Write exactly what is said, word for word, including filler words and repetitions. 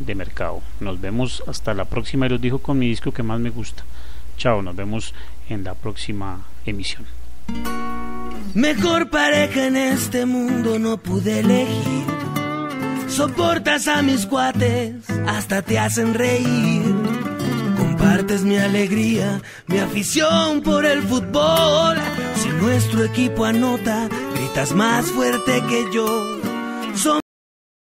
de mercado. Nos vemos hasta la próxima y los dejo con mi disco que más me gusta. Chao, nos vemos en la próxima emisión. Mejor pareja en este mundo no pude elegir. Soportas a mis cuates, hasta te hacen reír. Compartes mi alegría, mi afición por el fútbol. Si nuestro equipo anota, gritas más fuerte que yo. Son